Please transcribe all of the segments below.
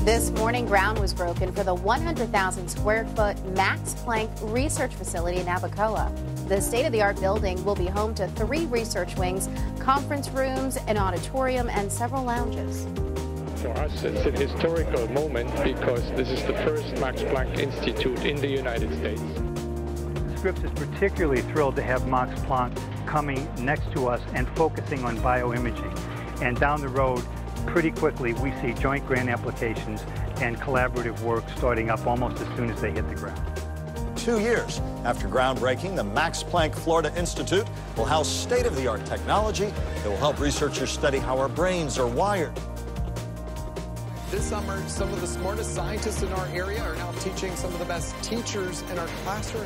This morning, ground was broken for the 100,000 square foot Max Planck Research Facility in Abacoa. The state-of-the-art building will be home to 3 research wings, conference rooms, an auditorium, and several lounges. For us, it's a historical moment because this is the first Max Planck Institute in the United States. Scripps is particularly thrilled to have Max Planck coming next to us and focusing on bioimaging. And down the road, pretty quickly, we see joint grant applications and collaborative work starting up almost as soon as they hit the ground. 2 years after groundbreaking, the Max Planck Florida Institute will house state-of-the-art technology that will help researchers study how our brains are wired. This summer, some of the smartest scientists in our area are now teaching some of the best teachers in our classrooms.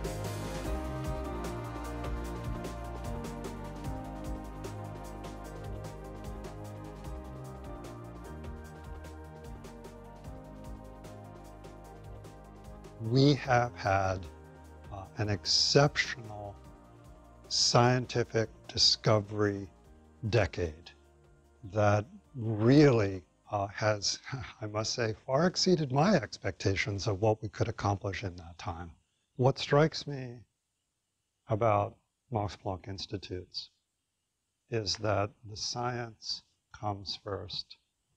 We have had an exceptional scientific discovery decade that really has, I must say, far exceeded my expectations of what we could accomplish in that time. What strikes me about Max Planck Institutes is that the science comes first,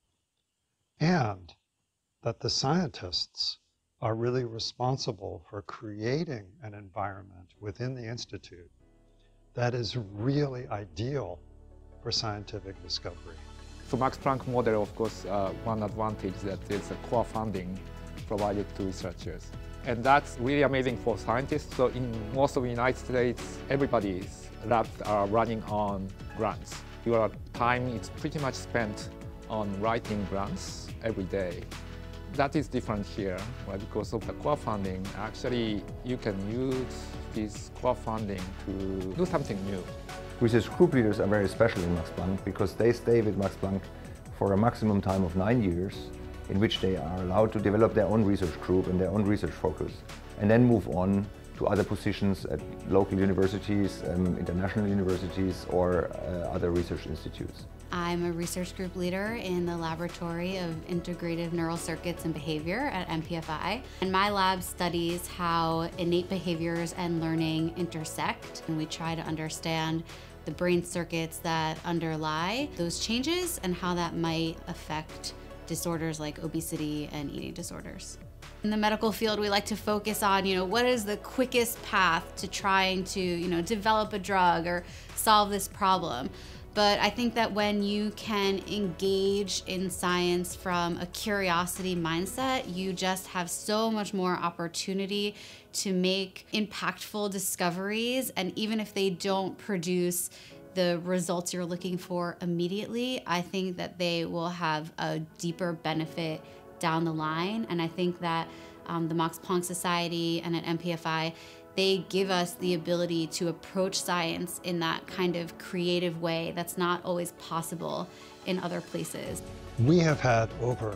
and that the scientists are really responsible for creating an environment within the Institute that is really ideal for scientific discovery. So Max Planck model, of course, one advantage that is a core funding provided to researchers. And that's really amazing for scientists. So in most of the United States, everybody's labs are running on grants. Your time is pretty much spent on writing grants every day. That is different here, right? Because of the core funding. Actually, you can use this core funding to do something new. Research group leaders are very special in Max Planck because they stay with Max Planck for a maximum time of 9 years, in which they are allowed to develop their own research group and their own research focus, and then move on to other positions at local universities, international universities, or other research institutes. I'm a research group leader in the Laboratory of Integrative Neural Circuits and Behavior at MPFI. And my lab studies how innate behaviors and learning intersect. And we try to understand the brain circuits that underlie those changes and how that might affect disorders like obesity and eating disorders. In the medical field, we like to focus on, what is the quickest path to trying to, develop a drug or solve this problem. But I think that when you can engage in science from a curiosity mindset, you just have so much more opportunity to make impactful discoveries. And even if they don't produce the results you're looking for immediately, I think that they will have a deeper benefit down the line. And I think that the Max Planck Society and at MPFI, they give us the ability to approach science in that kind of creative way that's not always possible in other places. We have had over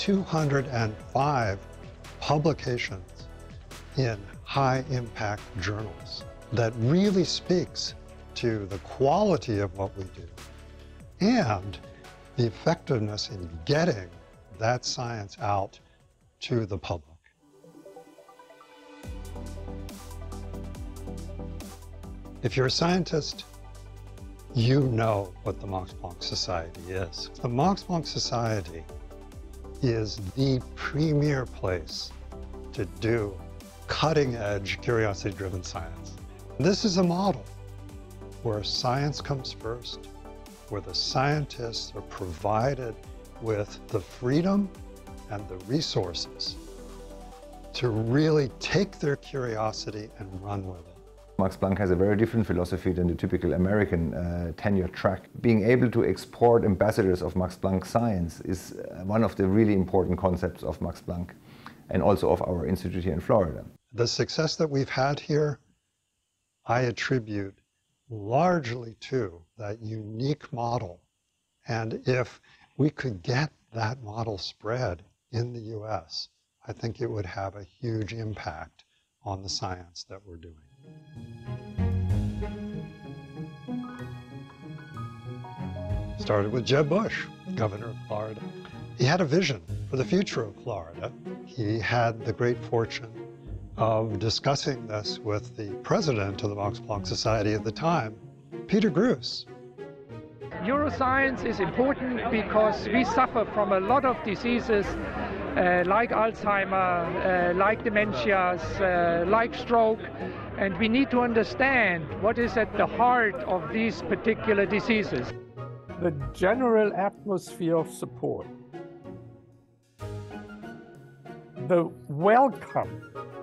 205 publications in high-impact journals that really speaks to the quality of what we do and the effectiveness in getting that science out to the public. If you're a scientist, you know what the Max Planck Society is. The Max Planck Society is the premier place to do cutting-edge, curiosity-driven science. This is a model where science comes first, where the scientists are provided with the freedom and the resources to really take their curiosity and run with it. Max Planck has a very different philosophy than the typical American tenure track. Being able to export ambassadors of Max Planck science is one of the really important concepts of Max Planck and also of our institute here in Florida. The success that we've had here, I attribute largely to that unique model. And if we could get that model spread in the US, I think it would have a huge impact on the science that we're doing. Started with Jeb Bush, governor of Florida. He had a vision for the future of Florida. He had the great fortune of discussing this with the president of the Max Planck Society at the time, Peter Groos. Neuroscience is important because we suffer from a lot of diseases like Alzheimer, like dementias, like stroke, and we need to understand what is at the heart of these particular diseases. The general atmosphere of support, the welcome,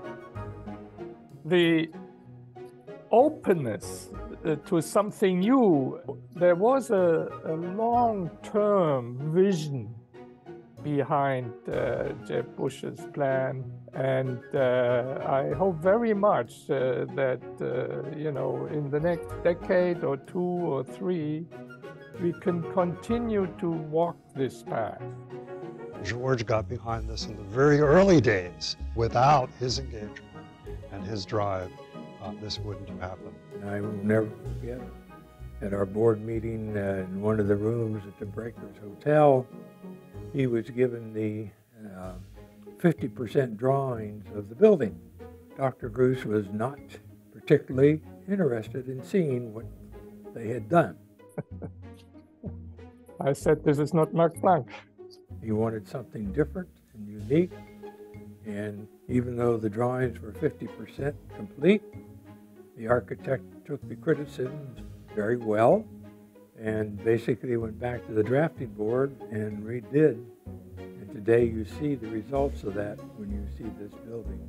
the openness to something new. There was a long-term vision behind Jeb Bush's plan, and I hope very much that in the next decade or 2 or 3, we can continue to walk this path. George got behind this in the very early days. Without his engagement and his drive, this wouldn't have happened. I will never forget, at our board meeting in one of the rooms at the Breakers Hotel, he was given the 50% drawings of the building. Dr. Groos was not particularly interested in seeing what they had done. I said, this is not Max Planck. He wanted something different and unique, and even though the drawings were 50% complete, the architect took the criticisms very well and basically went back to the drafting board and redid. And today you see the results of that when you see this building.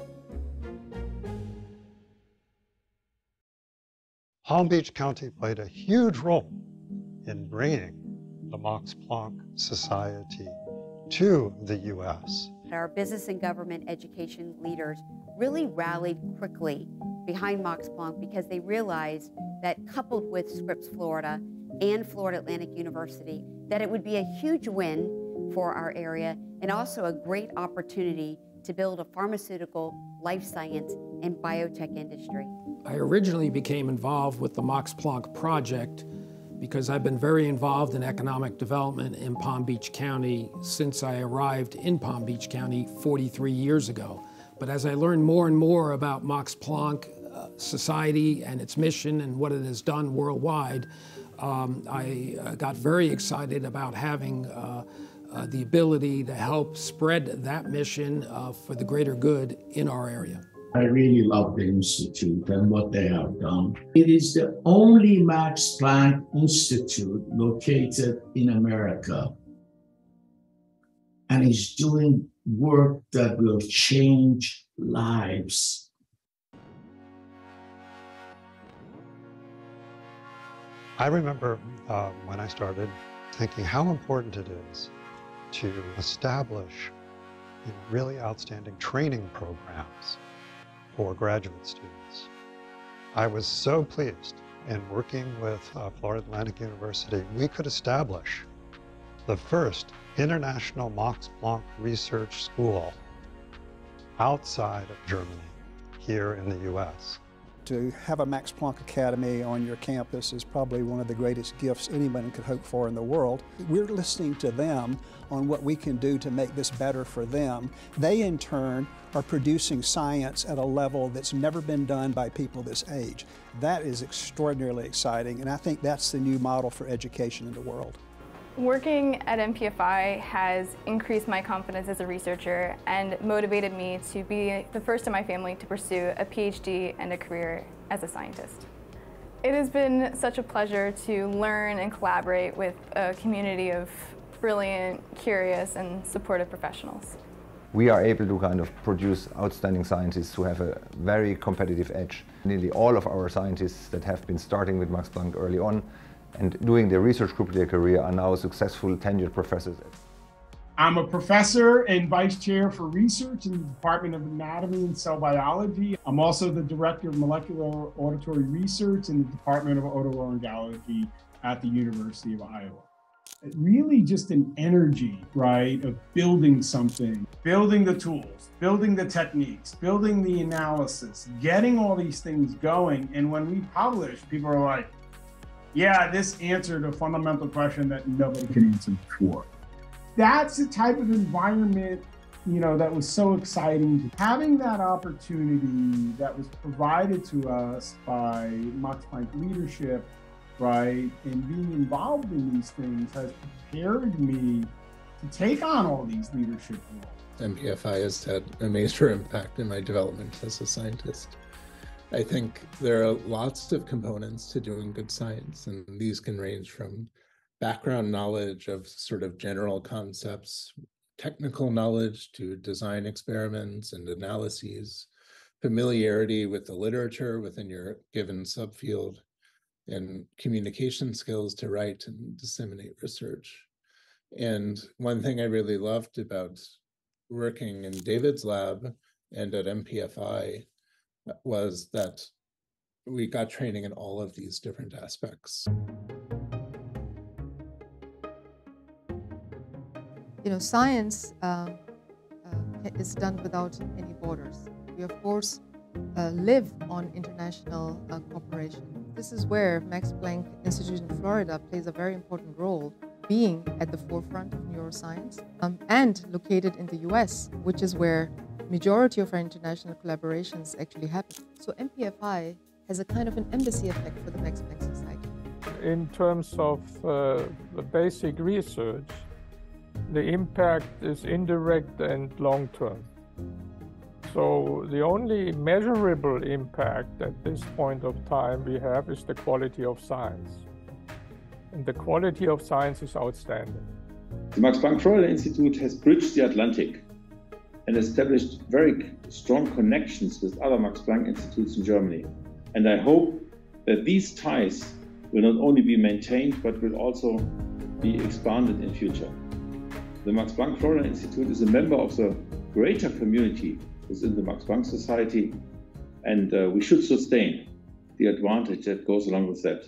Palm Beach County played a huge role in bringing the Max Planck Society to the U.S. Our business and government education leaders really rallied quickly behind Max Planck because they realized that coupled with Scripps Florida and Florida Atlantic University, that it would be a huge win for our area and also a great opportunity to build a pharmaceutical, life science, and biotech industry. I originally became involved with the Max Planck Project because I've been very involved in economic development in Palm Beach County since I arrived in Palm Beach County 43 years ago. But as I learned more and more about Max Planck Society and its mission and what it has done worldwide, I got very excited about having the ability to help spread that mission for the greater good in our area. I really love the Institute and what they have done. It is the only Max Planck Institute located in America, and is doing work that will change lives. I remember when I started thinking how important it is to establish really outstanding training programs for graduate students. I was so pleased in working with Florida Atlantic University, we could establish the first international Max Planck research school outside of Germany, here in the US. To have a Max Planck Academy on your campus is probably one of the greatest gifts anyone could hope for in the world. We're listening to them on what we can do to make this better for them. They, in turn, are producing science at a level that's never been done by people this age. That is extraordinarily exciting, and I think that's the new model for education in the world. Working at MPFI has increased my confidence as a researcher and motivated me to be the first in my family to pursue a PhD and a career as a scientist. It has been such a pleasure to learn and collaborate with a community of brilliant, curious, and supportive professionals. We are able to kind of produce outstanding scientists who have a very competitive edge. Nearly all of our scientists that have been starting with Max Planck early on and doing their research group their career are now successful tenured professors. I'm a professor and vice chair for research in the Department of Anatomy and Cell Biology. I'm also the director of molecular auditory research in the Department of Otolaryngology at the University of Iowa. Really just an energy, right, of building something, building the tools, building the techniques, building the analysis, getting all these things going. And when we publish, people are like, yeah, this answered a fundamental question that nobody could answer before. that's the type of environment, that was so exciting. Having that opportunity that was provided to us by Max Planck leadership, right, and being involved in these things has prepared me to take on all these leadership roles. MPFI has had a major impact in my development as a scientist. I think there are lots of components to doing good science, and these can range from background knowledge of sort of general concepts, technical knowledge to design experiments and analyses, familiarity with the literature within your given subfield, and communication skills to write and disseminate research. And one thing I really loved about working in David's lab and at MPFI was that we got training in all of these different aspects. Science is done without any borders. We, of course, live on international cooperation. This is where Max Planck Institute in Florida plays a very important role, being at the forefront of neuroscience and located in the US, which is where majority of our international collaborations actually happen. So MPFI has a kind of an embassy effect for the Max Planck Society. In terms of the basic research, the impact is indirect and long-term. So the only measurable impact at this point of time we have is the quality of science. And the quality of science is outstanding. The Max Planck Florida Institute has bridged the Atlantic and established very strong connections with other Max Planck Institutes in Germany. And I hope that these ties will not only be maintained, but will also be expanded in future. The Max Planck Florida Institute is a member of the greater community within the Max Planck Society, and we should sustain the advantage that goes along with that.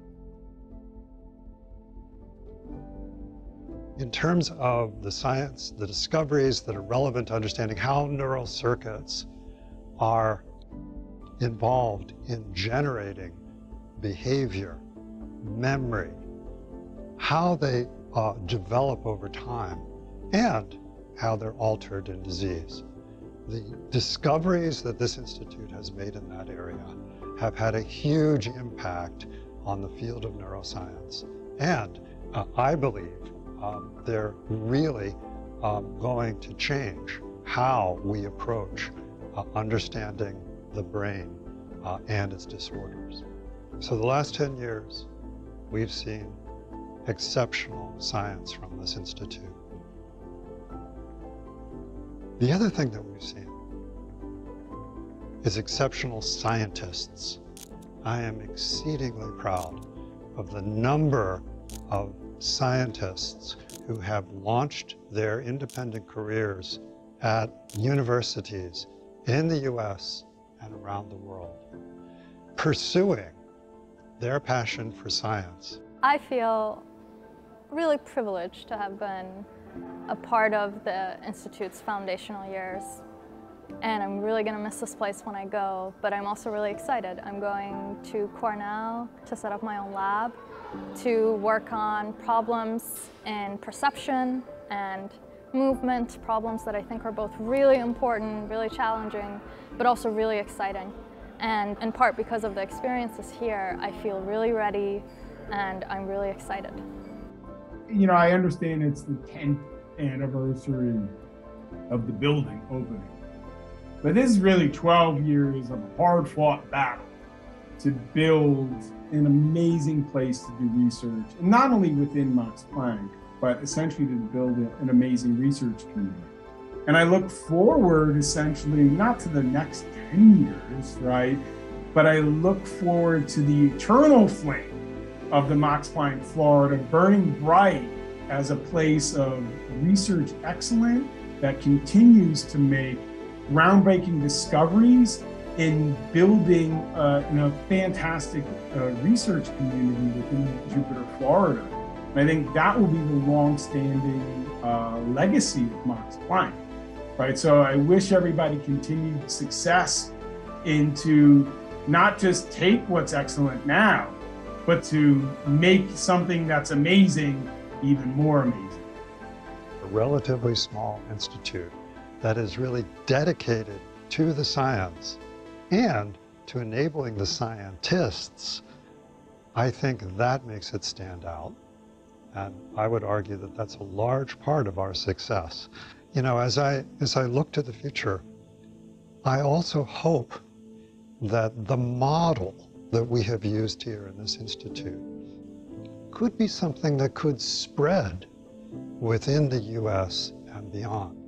In terms of the science, the discoveries that are relevant to understanding how neural circuits are involved in generating behavior, memory, how they develop over time, and how they're altered in disease. The discoveries that this institute has made in that area have had a huge impact on the field of neuroscience. And I believe they're really going to change how we approach understanding the brain and its disorders. So the last 10 years, we've seen exceptional science from this institute. The other thing that we've seen is exceptional scientists. I am exceedingly proud of the number of scientists who have launched their independent careers at universities in the US and around the world, pursuing their passion for science. I feel really privileged to have been a part of the Institute's foundational years. And I'm really going to miss this place when I go, but I'm also really excited. I'm going to Cornell to set up my own lab, to work on problems in perception and movement, problems that I think are both really important, really challenging, but also really exciting. And in part because of the experiences here, I feel really ready and I'm really excited. I understand it's the 10th anniversary of the building opening. But this is really 12 years of hard-fought battle to build an amazing place to do research, and not only within Max Planck, but essentially to build an amazing research community. And I look forward essentially not to the next 10 years, right? But I look forward to the eternal flame of the Max Planck Florida burning bright as a place of research excellence that continues to make groundbreaking discoveries in building a fantastic research community within Jupiter, Florida. And I think that will be the long-standing legacy of Max Planck, right? So I wish everybody continued success into not just take what's excellent now, but to make something that's amazing even more amazing. relatively small institute that is really dedicated to the science and to enabling the scientists, I think that makes it stand out. And I would argue that that's a large part of our success. You know, as I look to the future, I also hope that the model that we have used here in this institute could be something that could spread within the US and beyond.